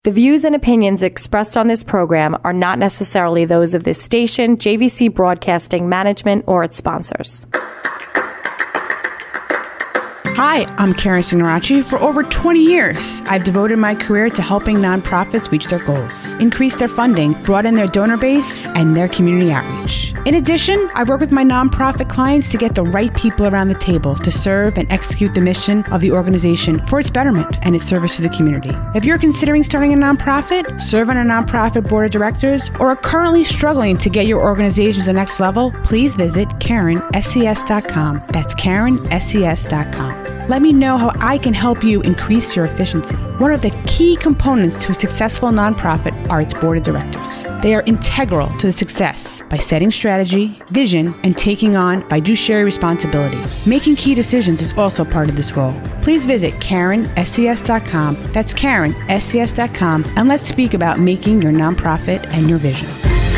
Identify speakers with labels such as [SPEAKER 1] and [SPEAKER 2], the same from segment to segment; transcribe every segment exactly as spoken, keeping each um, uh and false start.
[SPEAKER 1] The views and opinions expressed on this program are not necessarily those of this station, J V C Broadcasting Management, or its sponsors.
[SPEAKER 2] Hi, I'm Karen Signoracci. For over twenty years, I've devoted my career to helping nonprofits reach their goals, increase their funding, broaden their donor base, and their community outreach. In addition, I work with my nonprofit clients to get the right people around the table to serve and execute the mission of the organization for its betterment and its service to the community. If you're considering starting a nonprofit, serve on a nonprofit board of directors, or are currently struggling to get your organization to the next level, please visit Karen S C S dot com. That's Karen S C S dot com. Let me know how I can help you increase your efficiency. One of the key components to a successful nonprofit are its board of directors. They are integral to the success by setting strategy, vision, and taking on fiduciary responsibility. Making key decisions is also part of this role. Please visit Karen S C S dot com. That's Karen S C S dot com, and let's speak about making your nonprofit and your vision.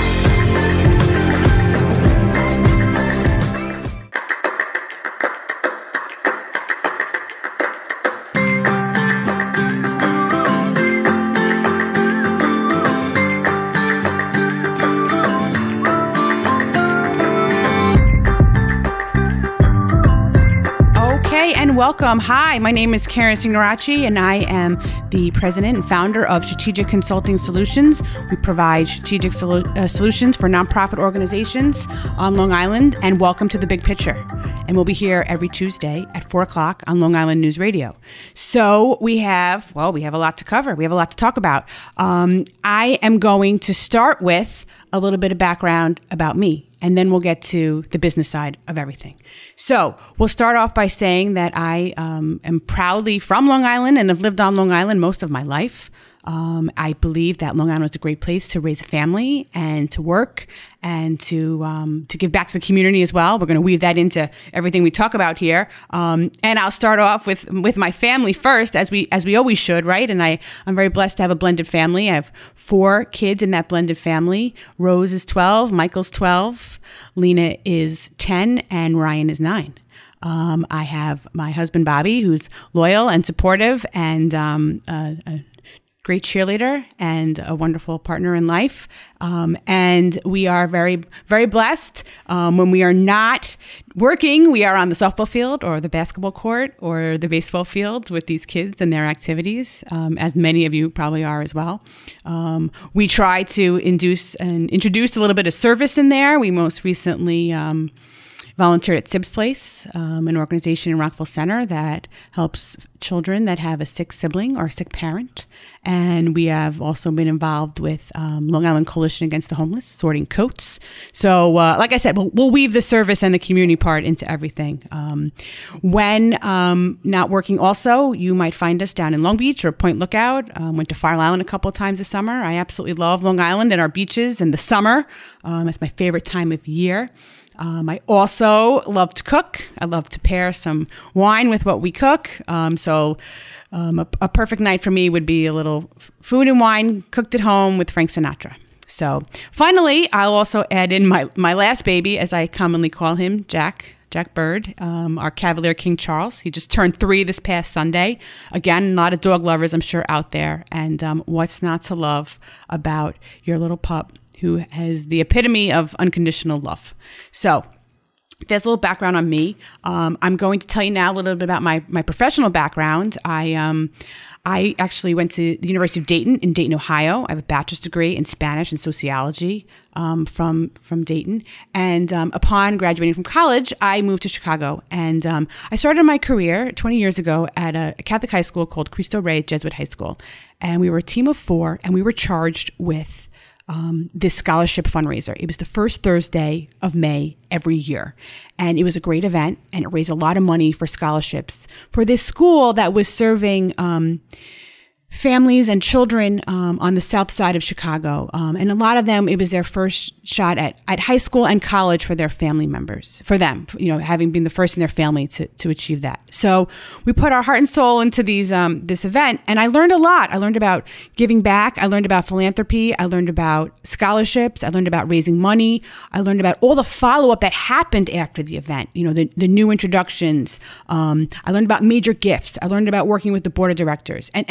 [SPEAKER 2] Welcome. Hi, my name is Karen Signoracci, and I am the president and founder of Strategic Consulting Solutions. We provide strategic solu- uh, solutions for nonprofit organizations on Long Island, and welcome to The Big Picture. And we'll be here every Tuesday at four o'clock on Long Island News Radio. So we have, well, we have a lot to cover. We have a lot to talk about. Um, I am going to start with a little bit of background about me, and then we'll get to the business side of everything. So we'll start off by saying that I um, am proudly from Long Island and have lived on Long Island most of my life. Um, I believe that Long Island is a great place to raise a family and to work and to um, to give back to the community as well. We're going to weave that into everything we talk about here. Um, and I'll start off with with my family first, as we as we always should, right? And I, I'm very blessed to have a blended family. I have four kids in that blended family. Rose is twelve, Michael's twelve, Lena is ten, and Ryan is nine. Um, I have my husband, Bobby, who's loyal and supportive and um, uh, uh, great cheerleader and a wonderful partner in life. Um, and we are very, very blessed. Um, when we are not working, we are on the softball field or the basketball court or the baseball field with these kids and their activities, um, as many of you probably are as well. Um, we try to induce and introduce a little bit of service in there. We most recently um, volunteered at Sib's Place, um, an organization in Rockville Center that helps children that have a sick sibling or a sick parent. And we have also been involved with um, Long Island Coalition Against the Homeless, sorting coats. So uh, like I said, we'll, we'll weave the service and the community part into everything. Um, when um, not working also, you might find us down in Long Beach or Point Lookout. Um, went to Fire Island a couple of times this summer. I absolutely love Long Island and our beaches and the summer. Um, it's my favorite time of year. Um, I also love to cook. I love to pair some wine with what we cook. Um, so um, a, a perfect night for me would be a little food and wine cooked at home with Frank Sinatra. So finally, I'll also add in my, my last baby, as I commonly call him, Jack. Jack Bird, um, our Cavalier King Charles. He just turned three this past Sunday. Again, a lot of dog lovers, I'm sure, out there. And um, what's not to love about your little pup who has the epitome of unconditional love? So there's a little background on me. Um, I'm going to tell you now a little bit about my, my professional background. I um, I actually went to the University of Dayton in Dayton, Ohio. I have a bachelor's degree in Spanish and sociology um, from from Dayton. And um, upon graduating from college, I moved to Chicago. And um, I started my career twenty years ago at a, a Catholic high school called Cristo Rey Jesuit High School. And we were a team of four, and we were charged with Um, this scholarship fundraiser. It was the first Thursday of May every year. And it was a great event, and it raised a lot of money for scholarships for this school that was serving um, families and children um, on the south side of Chicago. Um, and a lot of them, it was their first shot at, at high school and college for their family members, for them, you know, having been the first in their family to, to achieve that. So we put our heart and soul into these um, this event, and I learned a lot. I learned about giving back. I learned about philanthropy. I learned about scholarships. I learned about raising money. I learned about all the follow-up that happened after the event, you know, the, the new introductions. Um, I learned about major gifts. I learned about working with the board of directors. And, and that kind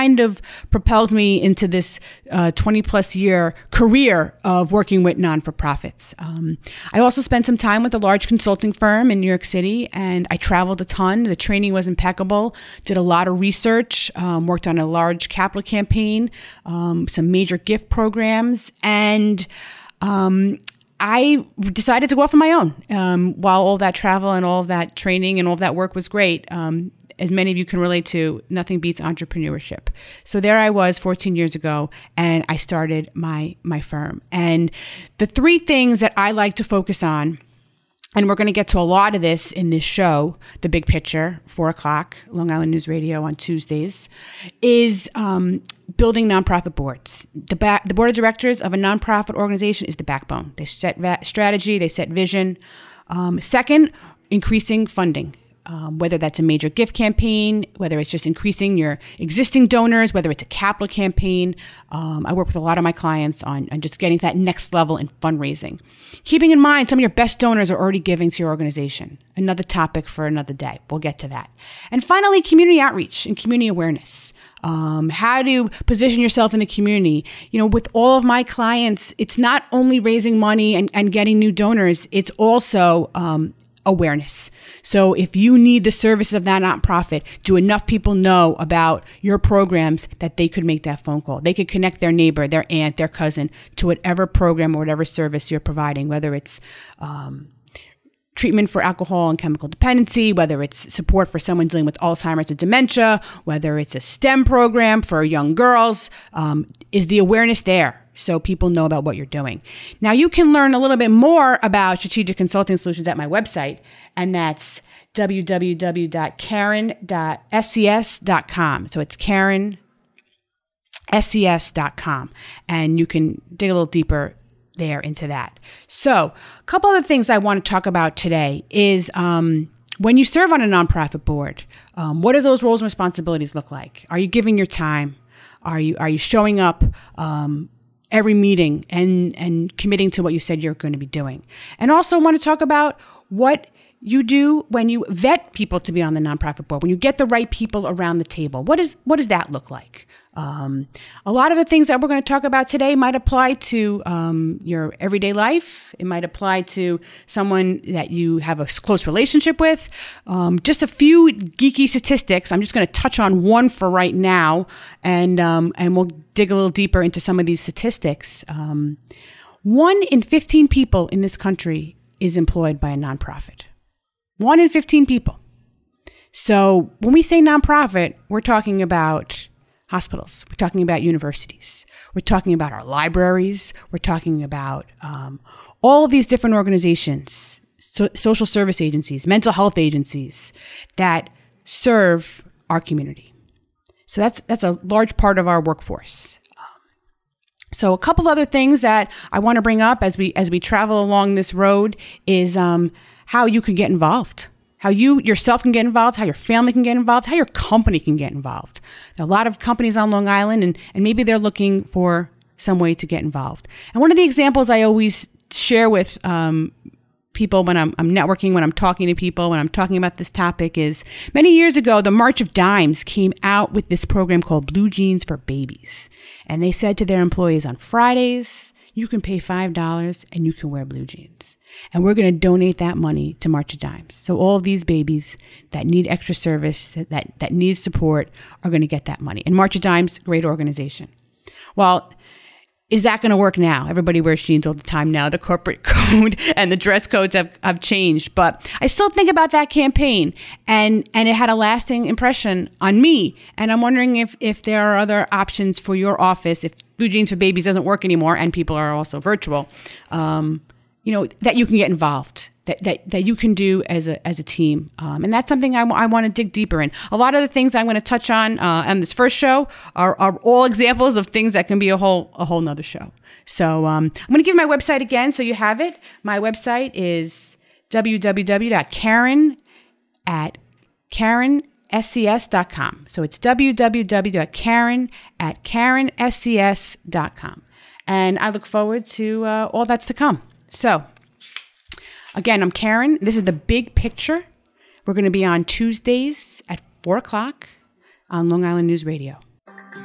[SPEAKER 2] kind of propelled me into this uh, twenty plus year career of working with non-for-profits. Um, I also spent some time with a large consulting firm in New York City, and I traveled a ton. The training was impeccable, did a lot of research, um, worked on a large capital campaign, um, some major gift programs, and um, I decided to go off on my own. Um, while all that travel and all of that training and all of that work was great, um, as many of you can relate to, nothing beats entrepreneurship. So there I was fourteen years ago, and I started my my firm. And the three things that I like to focus on, and we're going to get to a lot of this in this show, The Big Picture, four o'clock, Long Island News Radio on Tuesdays, is um, building nonprofit boards. The, ba- the board of directors of a nonprofit organization is the backbone. They set va- strategy, they set vision. Um, second, increasing funding. Um, whether that's a major gift campaign, whether it's just increasing your existing donors, whether it's a capital campaign. Um, I work with a lot of my clients on, on just getting to that next level in fundraising. Keeping in mind, some of your best donors are already giving to your organization. Another topic for another day. We'll get to that. And finally, community outreach and community awareness. Um, how to position yourself in the community. You know, with all of my clients, it's not only raising money and, and getting new donors, it's also um, awareness. So if you need the services of that nonprofit, do enough people know about your programs that they could make that phone call? They could connect their neighbor, their aunt, their cousin to whatever program or whatever service you're providing, whether it's um, treatment for alcohol and chemical dependency, whether it's support for someone dealing with Alzheimer's or dementia, whether it's a STEM program for young girls. Um, is the awareness there? So people know about what you're doing. Now you can learn a little bit more about strategic consulting solutions at my website, and that's w w w dot karen dot s c s dot com. So it's karen s c s dot com, and you can dig a little deeper there into that. So a couple of things I want to talk about today is um, when you serve on a nonprofit board, um, what do those roles and responsibilities look like? Are you giving your time? Are you are you showing up um, every meeting and, and committing to what you said you're going to be doing? And also want to talk about what you do when you vet people to be on the nonprofit board, when you get the right people around the table. What is what does that look like? Um, a lot of the things that we're going to talk about today might apply to um, your everyday life. It might apply to someone that you have a close relationship with. Um, just a few geeky statistics. I'm just going to touch on one for right now, and um, and we'll dig a little deeper into some of these statistics. Um, one in fifteen people in this country is employed by a nonprofit. One in fifteen people. So when we say nonprofit, we're talking about hospitals. We're talking about universities. We're talking about our libraries. We're talking about um, all of these different organizations, so, social service agencies, mental health agencies that serve our community. So that's that's a large part of our workforce. Um, so a couple other things that I want to bring up as we as we travel along this road is um, how you can get involved. How you yourself can get involved, how your family can get involved, how your company can get involved. There are a lot of companies on Long Island, and, and maybe they're looking for some way to get involved. And one of the examples I always share with um, people when I'm, I'm networking, when I'm talking to people, when I'm talking about this topic is many years ago, the March of Dimes came out with this program called Blue Jeans for Babies. And they said to their employees, on Fridays, you can pay five dollars and you can wear blue jeans. And we're going to donate that money to March of Dimes. So all of these babies that need extra service, that, that, that need support, are going to get that money. And March of Dimes, great organization. Well, is that going to work now? Everybody wears jeans all the time now. The corporate code and the dress codes have, have changed. But I still think about that campaign, and, and it had a lasting impression on me. And I'm wondering if, if there are other options for your office, if Blue Jeans for Babies doesn't work anymore and people are also virtual, um, you know, that you can get involved, that, that, that you can do as a, as a team. Um, and that's something I, w- I want to dig deeper in. A lot of the things I'm going to touch on, uh, on this first show are, are all examples of things that can be a whole, a whole nother show. So, um, I'm going to give my website again so you have it. My website is w w w dot karen at karen s c s dot com. So it's w w w dot karen at karen s c s dot com. And I look forward to uh, all that's to come. So, again, I'm Karen. This is The Big Picture. We're going to be on Tuesdays at four o'clock on Long Island News Radio.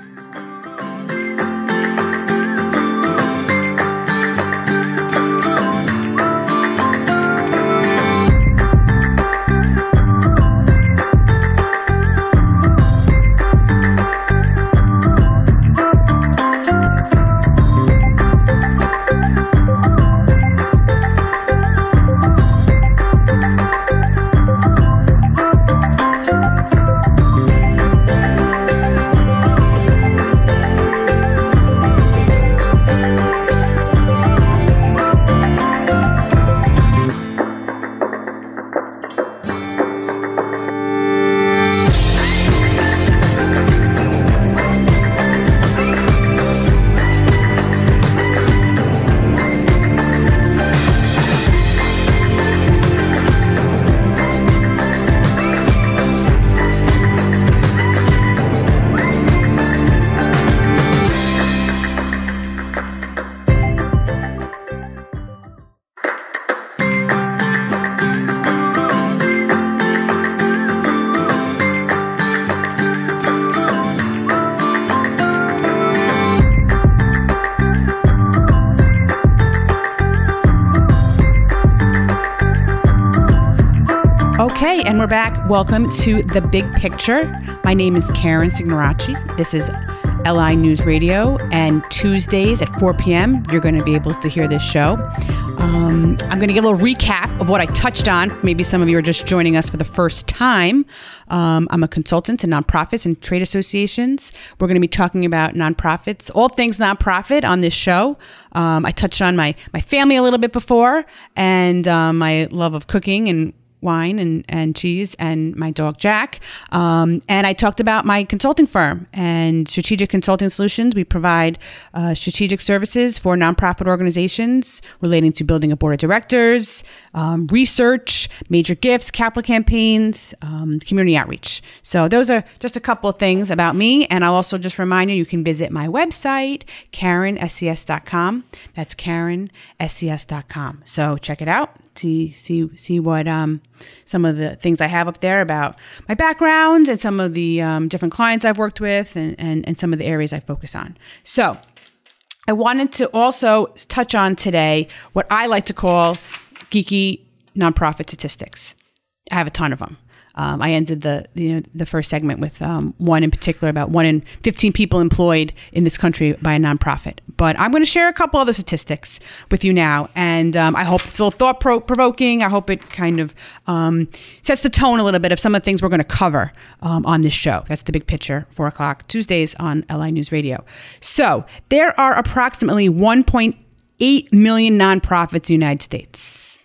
[SPEAKER 2] And we're back. Welcome to The Big Picture. My name is Karen Signoracci. This is L I News Radio, and Tuesdays at four p.m. you're going to be able to hear this show. Um, I'm going to give a little recap of what I touched on. Maybe some of you are just joining us for the first time. Um, I'm a consultant to nonprofits and trade associations. We're going to be talking about nonprofits, all things nonprofit on this show. Um, I touched on my my family a little bit before, and um, my love of cooking and wine and, and cheese, and my dog Jack. Um, and I talked about my consulting firm and Strategic Consulting Solutions. We provide uh, strategic services for nonprofit organizations relating to building a board of directors, um, research, major gifts, capital campaigns, um, community outreach. So those are just a couple of things about me. And I'll also just remind you, you can visit my website, Karen S C S dot com. That's Karen S C S dot com. So check it out. See, see, see what um, some of the things I have up there about my background and some of the um, different clients I've worked with, and, and, and some of the areas I focus on. So I wanted to also touch on today what I like to call geeky nonprofit statistics. I have a ton of them. Um, I ended the, the the first segment with um, one in particular about one in fifteen people employed in this country by a nonprofit. But I'm going to share a couple other statistics with you now, and um, I hope it's a little thought provoking. I hope it kind of um, sets the tone a little bit of some of the things we're going to cover um, on this show. That's The Big Picture, four o'clock Tuesdays on L I News Radio. So there are approximately one point eight million nonprofits in the United States.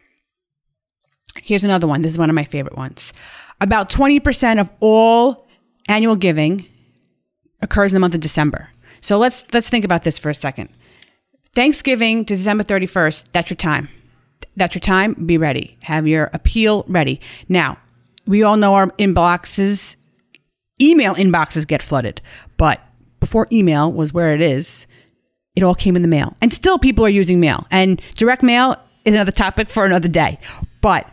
[SPEAKER 2] Here's another one. This is one of my favorite ones. About twenty percent of all annual giving occurs in the month of December. So let's let's think about this for a second. Thanksgiving to December thirty-first, that's your time. That's your time. Be ready. Have your appeal ready. Now, we all know our inboxes, email inboxes get flooded. But before email was where it is, it all came in the mail. And still people are using mail. And direct mail is another topic for another day. But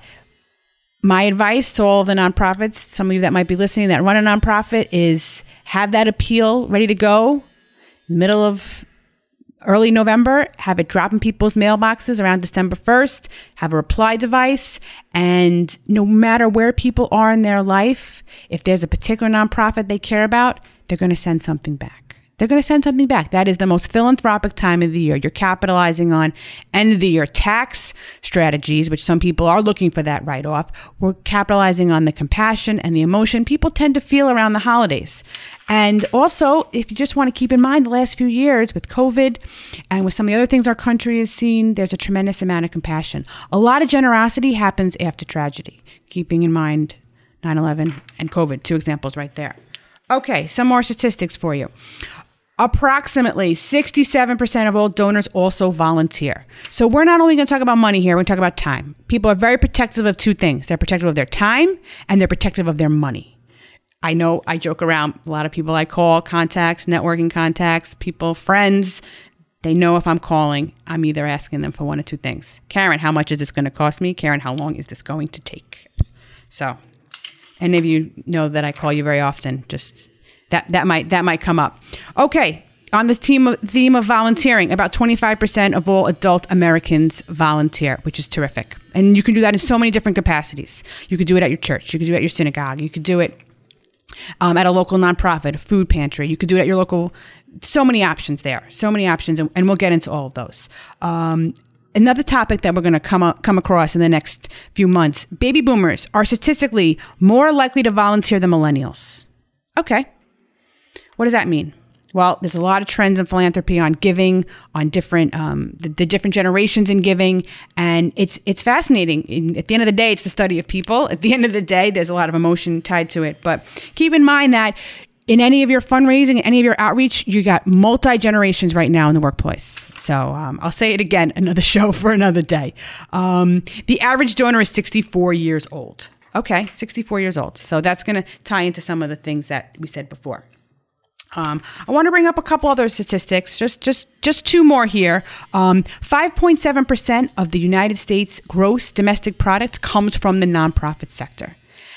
[SPEAKER 2] my advice to all of the nonprofits, some of you that might be listening that run a nonprofit, is have that appeal ready to go. Middle of early November, have it drop in people's mailboxes around December first, have a reply device, and no matter where people are in their life, if there's a particular nonprofit they care about, they're going to send something back. They're going to send something back. That is the most philanthropic time of the year. You're capitalizing on end of the year tax strategies, which some people are looking for that write-off. We're capitalizing on the compassion and the emotion people tend to feel around the holidays. And also, if you just want to keep in mind the last few years with COVID and with some of the other things our country has seen, there's a tremendous amount of compassion. A lot of generosity happens after tragedy, keeping in mind nine eleven and COVID, two examples right there. Okay, some more statistics for you. Approximately sixty-seven percent of all donors also volunteer. So we're not only going to talk about money here, we're going to talk about time. People are very protective of two things. They're protective of their time and they're protective of their money. I know I joke around. A lot of people I call, contacts, networking contacts, people, friends, they know if I'm calling, I'm either asking them for one or two things. Karen, how much is this going to cost me? Karen, how long is this going to take? So, and maybe you know that I call you very often, just That that might that might come up. Okay, on the theme of, theme of volunteering, about twenty-five percent of all adult Americans volunteer, which is terrific. And you can do that in so many different capacities. You could do it at your church. You could do it at your synagogue. You could do it um, at a local nonprofit, a food pantry. You could do it at your local. So many options there. So many options, and, and we'll get into all of those. Um, Another topic that we're going to come up, come across in the next few months: baby boomers are statistically more likely to volunteer than millennials. Okay. What does that mean? Well, there's a lot of trends in philanthropy on giving, on different um, the, the different generations in giving, and it's it's fascinating. In, at the end of the day, it's the study of people. At the end of the day, there's a lot of emotion tied to it. But keep in mind that in any of your fundraising, any of your outreach, you got multi-generations right now in the workplace. So um, I'll say it again, another show for another day. Um, the average donor is sixty-four years old. Okay, sixty-four years old. So that's going to tie into some of the things that we said before. Um, I want to bring up a couple other statistics, just just just two more here. Um, five point seven percent of the United States gross domestic product comes from the nonprofit sector.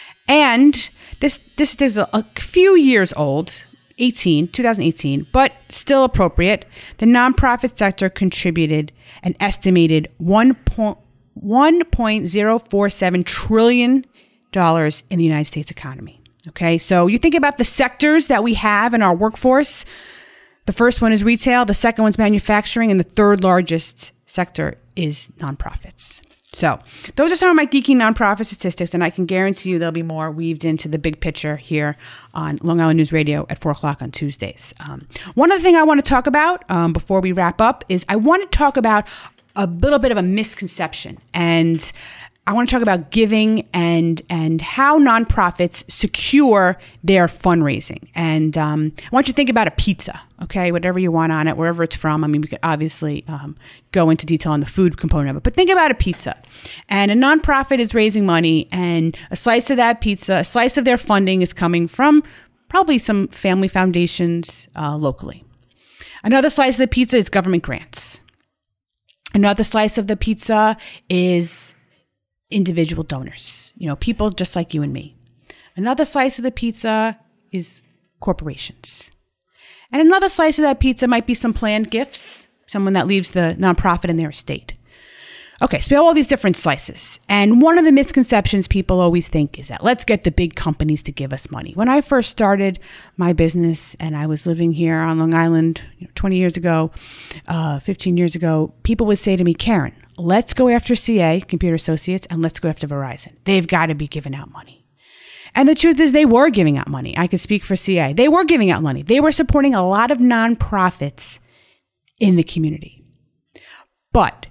[SPEAKER 2] And this this is a, a few years old, eighteen, twenty eighteen, but still appropriate. The nonprofit sector contributed an estimated one point zero four seven trillion dollars in the United States economy. Okay, so you think about the sectors that we have in our workforce. The first one is retail, the second one's manufacturing, and the third largest sector is nonprofits. So those are some of my geeky nonprofit statistics, and I can guarantee you there'll be more weaved into the big picture here on Long Island News Radio at four o'clock on Tuesdays. Um, one other thing I want to talk about um, before we wrap up is I want to talk about a little bit of a misconception, and I want to talk about giving and and how nonprofits secure their fundraising. And um, I want you to think about a pizza, okay? Whatever you want on it, wherever it's from. I mean, we could obviously um, go into detail on the food component of it, but think about a pizza. And a nonprofit is raising money, and a slice of that pizza, a slice of their funding is coming from probably some family foundations uh, locally. Another slice of the pizza is government grants. Another slice of the pizza is individual donors, you know, people just like you and me. Another slice of the pizza is corporations. And another slice of that pizza might be some planned gifts, someone that leaves the nonprofit in their estate. Okay, so we have all these different slices. And one of the misconceptions people always think is that let's get the big companies to give us money. When I first started my business and I was living here on Long Island you know, twenty years ago, uh, fifteen years ago, people would say to me, Karen, let's go after C A, Computer Associates, and let's go after Verizon. They've got to be giving out money. And the truth is they were giving out money. I could speak for C A. They were giving out money. They were supporting a lot of nonprofits in the community. But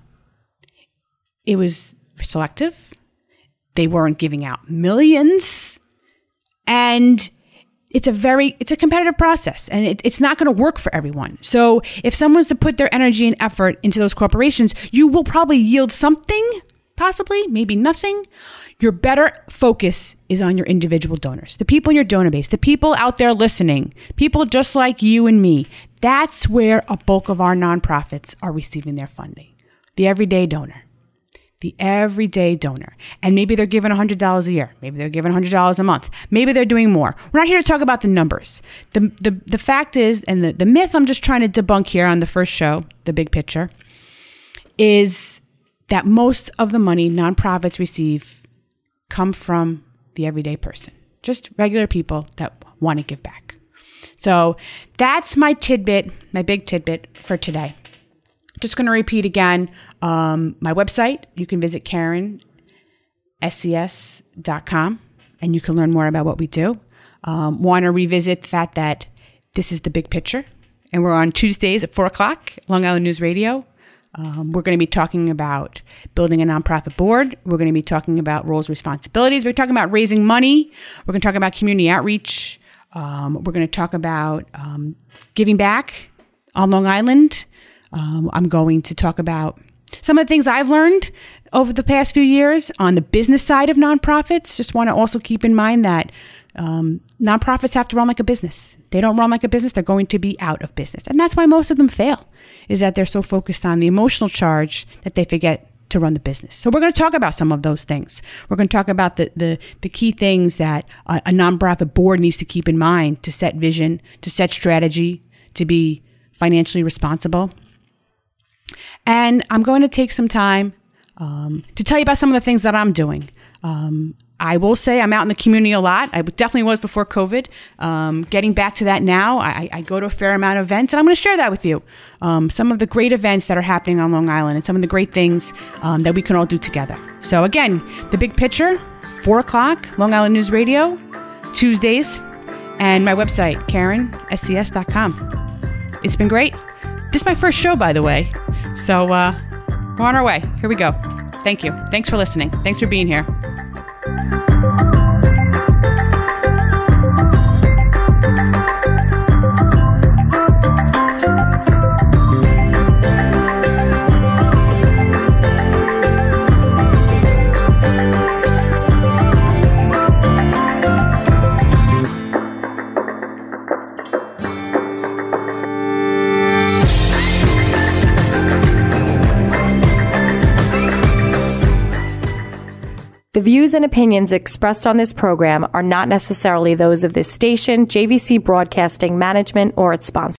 [SPEAKER 2] it was selective. They weren't giving out millions. And it's a very, it's a competitive process, and it, it's not going to work for everyone. So if someone's to put their energy and effort into those corporations, you will probably yield something, possibly, maybe nothing. Your better focus is on your individual donors, the people in your donor base, the people out there listening, people just like you and me. That's where a bulk of our nonprofits are receiving their funding. The everyday donor. The everyday donor. And maybe they're giving one hundred dollars a year. Maybe they're giving one hundred dollars a month. Maybe they're doing more. We're not here to talk about the numbers. The the, the fact is, and the, the myth I'm just trying to debunk here on the first show, the big picture, is that most of the money nonprofits receive come from the everyday person. Just regular people that want to give back. So that's my tidbit, my big tidbit for today. Just going to repeat again, um, my website, you can visit Karen S C S dot com and you can learn more about what we do. Um, want to revisit the fact that this is the big picture, and we're on Tuesdays at four o'clock, Long Island News Radio. Um, we're going to be talking about building a nonprofit board. We're going to be talking about roles, responsibilities. We're talking about raising money. We're going to talk about community outreach. Um, we're going to talk about um, giving back on Long Island. Um, I'm going to talk about some of the things I've learned over the past few years on the business side of nonprofits. Just want to also keep in mind that um, nonprofits have to run like a business. They don't run like a business, they're going to be out of business. And that's why most of them fail, is that they're so focused on the emotional charge that they forget to run the business. So we're going to talk about some of those things. We're going to talk about the the, the key things that a, a nonprofit board needs to keep in mind to set vision, to set strategy, to be financially responsible. And I'm going to take some time um, to tell you about some of the things that I'm doing. Um, I will say I'm out in the community a lot. I definitely was before COVID. Um, getting back to that now, I, I go to a fair amount of events, and I'm going to share that with you. Um, some of the great events that are happening on Long Island and some of the great things um, that we can all do together. So again, the big picture, four o'clock, Long Island News Radio, Tuesdays, and my website, Karen S C S dot com. It's been great. This is my first show, by the way. So uh, we're on our way. Here we go. Thank you. Thanks for listening. Thanks for being here.
[SPEAKER 1] The views and opinions expressed on this program are not necessarily those of this station, J V C Broadcasting Management, or its sponsors.